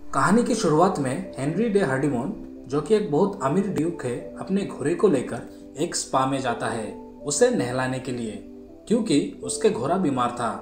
कहानी की शुरुआत में हेनरी डे हर्डिमोन, जो कि एक बहुत अमीर ड्यूक है, अपने घोड़े को लेकर एक स्पा में जाता है उसे नहलाने के लिए, क्योंकि उसके घोड़ा बीमार था।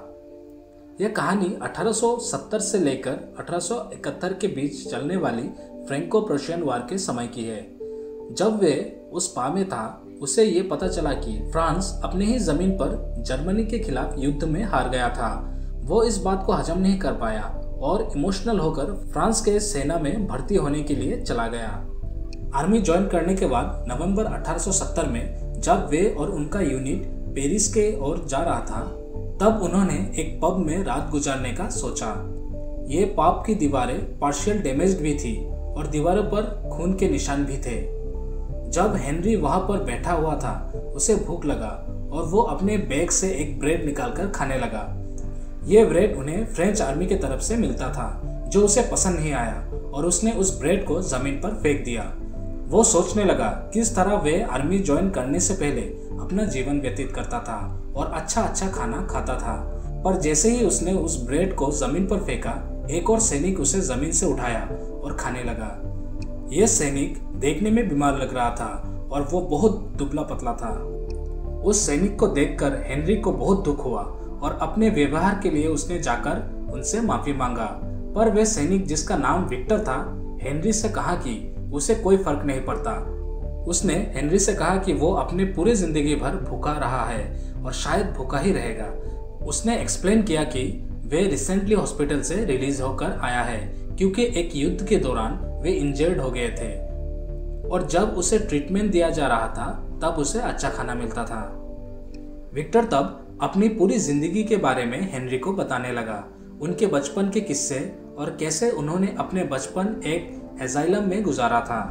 यह कहानी 1870 से लेकर 1871 के बीच चलने वाली फ्रैंको प्रुशियन वार के समय की है। जब वे उस स्पा में था, उसे ये पता चला कि फ्रांस अपने ही जमीन पर जर्मनी के खिलाफ युद्ध में हार गया था। वो इस बात को हजम नहीं कर पाया और इमोशनल होकर फ्रांस के सेना में भर्ती होने के लिए चला गया। आर्मी ज्वाइन करने के बाद नवंबर 1870 में जब वे और उनका यूनिट पेरिस के ओर जा रहा था, तब उन्होंने एक पब में रात गुजारने का सोचा। ये पब की दीवारें पार्शियल डैमेज्ड भी थी और दीवारों पर खून के निशान भी थे। जब हेनरी वहां पर बैठा हुआ था, उसे भूख लगा और वो अपने बैग से एक ब्रेड निकालकर खाने लगा। ये ब्रेड उन्हें फ्रेंच आर्मी की तरफ से मिलता था, जो उसे पसंद नहीं आया और उसने उस ब्रेड को जमीन पर फेंक दिया। वो सोचने लगा किस तरह वे आर्मी ज्वाइन करने से पहले अपना जीवन व्यतीत करता था और अच्छा खाना खाता था। पर जैसे ही उसने उस ब्रेड को जमीन पर फेंका, एक और सैनिक उसे जमीन से उठाया और खाने लगा। यह सैनिक देखने में बीमार लग रहा था और वो बहुत दुबला पतला था। उस सैनिक को देखकर हेनरी को बहुत दुख हुआ और अपने व्यवहार के लिए उसने जाकर उनसे माफी मांगा। पर वे सैनिक, जिसका नाम विक्टर था, हेनरी से कहा कि उसे कोई फर्क नहीं पड़ता। उसने हेनरी से कहा कि वो अपने पूरी जिंदगी भर भूखा रहा है और शायद भूखा ही रहेगा। उसने एक्सप्लेन किया कि वे रिसेंटली हॉस्पिटल से रिलीज होकर आया है, क्योंकि एक युद्ध के दौरान वे इंजर्ड हो गए थे और जब उसे ट्रीटमेंट दिया जा रहा था, तब उसे अच्छा खाना मिलता था। विक्टर तब अपनी पूरी जिंदगी के बारे में हेनरी को बताने लगा, उनके बचपन के किस्से और कैसे उन्होंने अपने बचपन एक एजाइलम में गुजारा था,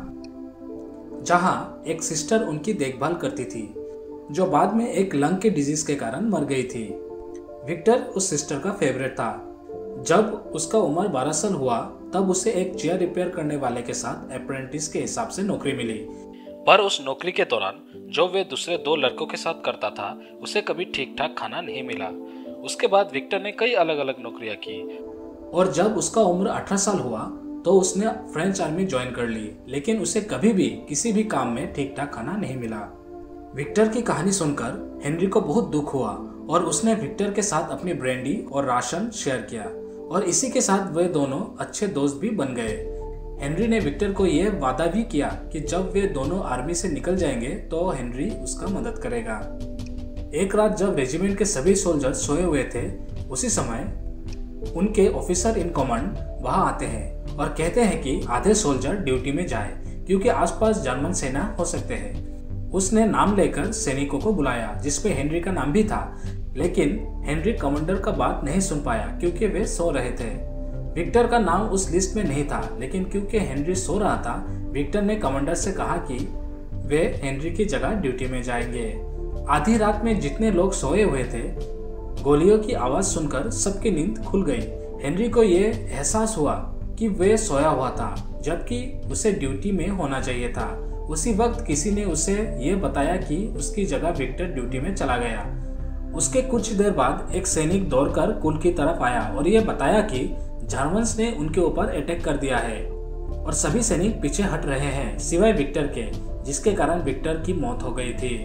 जहां एक सिस्टर उनकी देखभाल करती थी, जो बाद में एक लंग के डिजीज के कारण मर गई थी। विक्टर उस सिस्टर का फेवरेट था। जब उसका उम्र 12 साल हुआ, तब उसे एक चेयर रिपेयर करने वाले के साथ अप्रेंटिस के हिसाब से नौकरी मिली। पर उस नौकरी के दौरान जो वे दूसरे 2 लड़कों के साथ करता था, उसे कभी ठीक ठाक खाना नहीं मिला। उसके बाद विक्टर ने कई अलग अलग नौकरियां की और जब उसका उम्र 18 साल हुआ, तो उसने फ्रेंच आर्मी ज्वाइन कर ली, लेकिन उसे कभी भी किसी भी काम में ठीक ठाक खाना नहीं मिला। विक्टर की कहानी सुनकर हेनरी को बहुत दुख हुआ और उसने विक्टर के साथ अपनी ब्रांडी और राशन शेयर किया और इसी के साथ वे दोनों अच्छे दोस्त भी बन गए। हेनरी ने विक्टर को यह वादा भी किया कि जब वे दोनों आर्मी से निकल जाएंगे तो हेनरी उसका मदद करेगा। एक रात जब रेजिमेंट के सभी सोल्जर सोए हुए थे, उसी समय उनके ऑफिसर इन कमांड वहां आते हैं और कहते हैं कि आधे सोल्जर ड्यूटी में जाए, क्योंकि आसपास जर्मन सेना हो सकते हैं। उसने नाम लेकर सैनिकों को बुलाया, जिसपे हेनरी का नाम भी था, लेकिन हेनरी कमांडर का बात नहीं सुन पाया क्योंकि वे सो रहे थे। विक्टर का नाम उस लिस्ट में नहीं था, लेकिन क्योंकि हेनरी सो रहा था, विक्टर ने कमांडर से कहा कि वे हेनरी की जगह ड्यूटी में जाएंगे। आधी रात में जितने लोग सोए हुए थे, गोलियों की आवाज सुनकर सबकी नींद खुल गई। हेनरी को ये एहसास हुआ कि वे सोया हुआ था, जबकि उसे ड्यूटी में होना चाहिए था। उसी वक्त किसी ने उसे ये बताया कि उसकी जगह विक्टर ड्यूटी में चला गया। उसके कुछ देर बाद एक सैनिक दौड़कर कुल की तरफ आया और ये बताया कि जर्मन्स ने उनके ऊपर अटैक कर दिया है और सभी सैनिक पीछे हट रहे हैं, सिवाय विक्टर के, जिसके कारण विक्टर की मौत हो गई थी।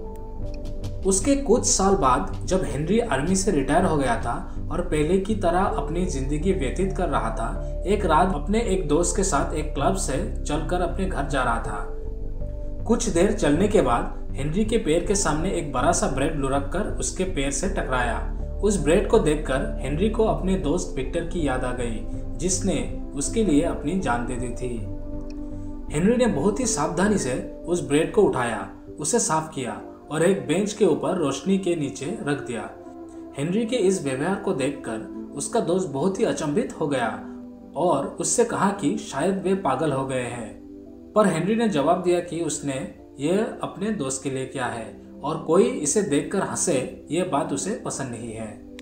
उसके कुछ साल बाद जब हेनरी आर्मी से रिटायर हो गया था और पहले की तरह अपनी जिंदगी व्यतीत कर रहा था, एक रात अपने एक दोस्त के साथ एक क्लब से चलकर अपने घर जा रहा था। कुछ देर चलने के बाद हेनरी के पैर के सामने एक बड़ा सा ब्रेड लुढ़क कर उसके पैर से टकराया। उस ब्रेड को देखकर हेनरी को अपने दोस्त विक्टर की याद आ गई, जिसने उसके लिए अपनी जान दे दी थी। हेनरी ने बहुत ही सावधानी से उस ब्रेड को उठाया, उसे साफ किया और एक बेंच के ऊपर रोशनी के नीचे रख दिया। हेनरी के इस व्यवहार को देखकर उसका दोस्त बहुत ही अचंभित हो गया और उससे कहा कि शायद वे पागल हो गए हैं। पर हेनरी ने जवाब दिया कि उसने ये अपने दोस्त के लिए किया है और कोई इसे देखकर हंसे, ये बात उसे पसंद नहीं है।